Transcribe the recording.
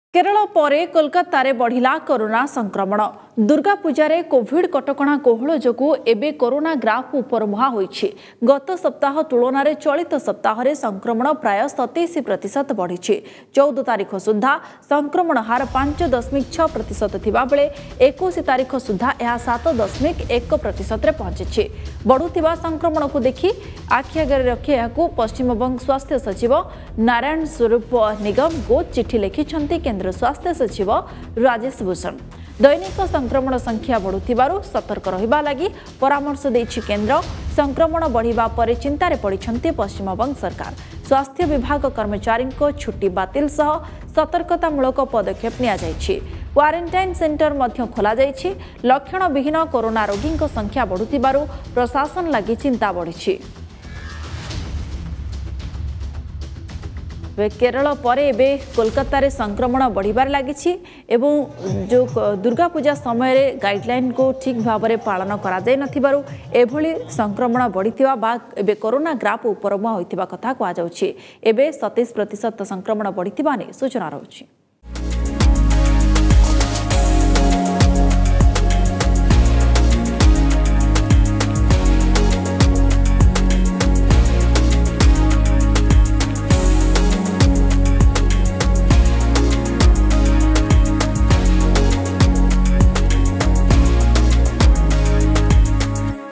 केरल परे कोलकाता रे बढ़िला कोरोना संक्रमण दुर्गा पूजा कोविड कटकणा कोहल जोगु एबे कोरोना ग्राफ उपर मुहा होईछि। गत सप्ताह तुलन में चलित सप्ताह रे संक्रमण प्राय 27% बढ़ी। 14 तारीख सुधा संक्रमण हार 5.6% थिबा बेले 21 तारीख सुधा यह 7.1% रे पहुंची। बढ़ुथिबा संक्रमण को देखि आखि आगे रखी यहां पश्चिमबंग स्वास्थ्य सचिव नारायण स्वरूप निगम को चिठी लिखिछन्ति केंद्र स्वास्थ्य सचिव राजेश भूषण। दैनिक संक्रमण संख्या बढ़ुथिबारु सतर्क रहिबा लागि परामर्श दैछि केंद्र। संक्रमण बढ़िबा परे चिंतारे पड़िछन्ति पश्चिमबंग सरकार। स्वास्थ्य विभाग कर्मचारी को छुट्टी बातिल सह सतर्कतामूलक पदक्षेप निया जायछि। क्वारंटाइन सेंटर मध्य खोला जायछि। लक्षण विहीन कोरोना रोगी संख्या बढ़ुथिबारु प्रशासन लागि चिंता बढ़िछि। केरल पर एबे कोलकाता रे संक्रमण बढ़िबार लागिछि एवं जो दुर्गा पूजा समय रे गाइडलाइन को ठीक भाव में पालन करा जाय नथिबारु एभली संक्रमण बढ़िथिबा बा एबे कोरोना ग्राफ उपरमा होइथिबा कथा कहा जाउछि। एबे 27% संक्रमण बढ़िथिबा नै सूचना रहउछि।